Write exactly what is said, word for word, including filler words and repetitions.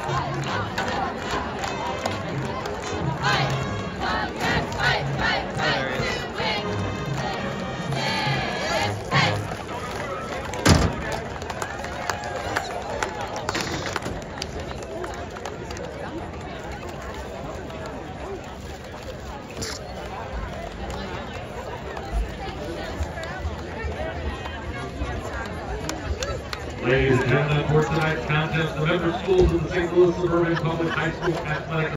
Ladies and gentlemen, for tonight's contest, the member schools of the Saint Louis Suburban Public High School Athletic